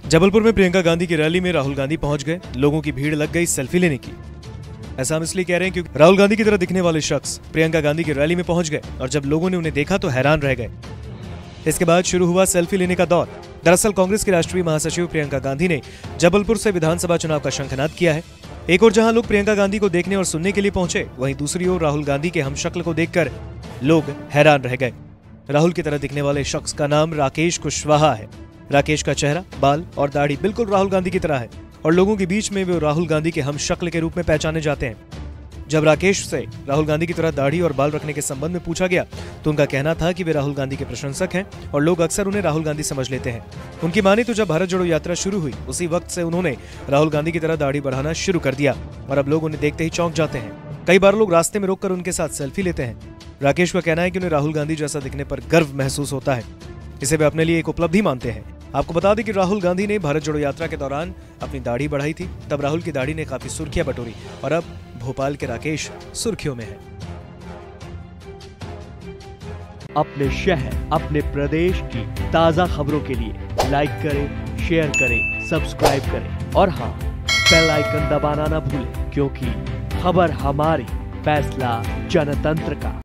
जबलपुर में प्रियंका गांधी की रैली में राहुल गांधी पहुंच गए। लोगों की भीड़ लग गई सेल्फी लेने की। ऐसा हम इसलिए कह रहे हैं क्योंकि राहुल गांधी की तरह दिखने वाले शख्स प्रियंका गांधी की रैली में पहुंच गए और जब लोगों ने उन्हें देखा तो हैरान रह गए। इसके बाद शुरू हुआ सेल्फी लेने का दौर। दरअसल कांग्रेस की राष्ट्रीय महासचिव प्रियंका गांधी ने जबलपुर से विधानसभा चुनाव का शंखनाद किया है। एक और जहां लोग प्रियंका गांधी को देखने और सुनने के लिए पहुंचे, वहीं दूसरी ओर राहुल गांधी के हमशक्ल को देखकर लोग हैरान रह गए। राहुल की तरह दिखने वाले शख्स का नाम राकेश कुशवाहा है। राकेश का चेहरा, बाल और दाढ़ी बिल्कुल राहुल गांधी की तरह है और लोगों के बीच में वे राहुल गांधी के हमशक्ल के रूप में पहचाने जाते हैं। जब राकेश से राहुल गांधी की तरह दाढ़ी और बाल रखने के संबंध में पूछा गया तो उनका कहना था कि वे राहुल गांधी के प्रशंसक हैं और लोग अक्सर उन्हें राहुल गांधी समझ लेते हैं। उनकी माने तो जब भारत जोड़ो यात्रा शुरू हुई उसी वक्त से उन्होंने राहुल गांधी की तरह दाढ़ी बढ़ाना शुरू कर दिया और अब लोग उन्हें देखते ही चौंक जाते हैं। कई बार लोग रास्ते में रोककर उनके साथ सेल्फी लेते हैं। राकेश का कहना है कि उन्हें राहुल गांधी जैसा दिखने पर गर्व महसूस होता है। इसे वे अपने लिए एक उपलब्धि मानते हैं। आपको बता दें कि राहुल गांधी ने भारत जोड़ो यात्रा के दौरान अपनी दाढ़ी बढ़ाई थी। तब राहुल की दाढ़ी ने काफी सुर्खियां बटोरी और अब भोपाल के राकेश सुर्खियों में है। अपने शहर, अपने प्रदेश की ताजा खबरों के लिए लाइक करें, शेयर करें, सब्सक्राइब करें और हाँ, बेल आइकन दबाना ना भूलें, क्योंकि खबर हमारी, फैसला जनतंत्र का।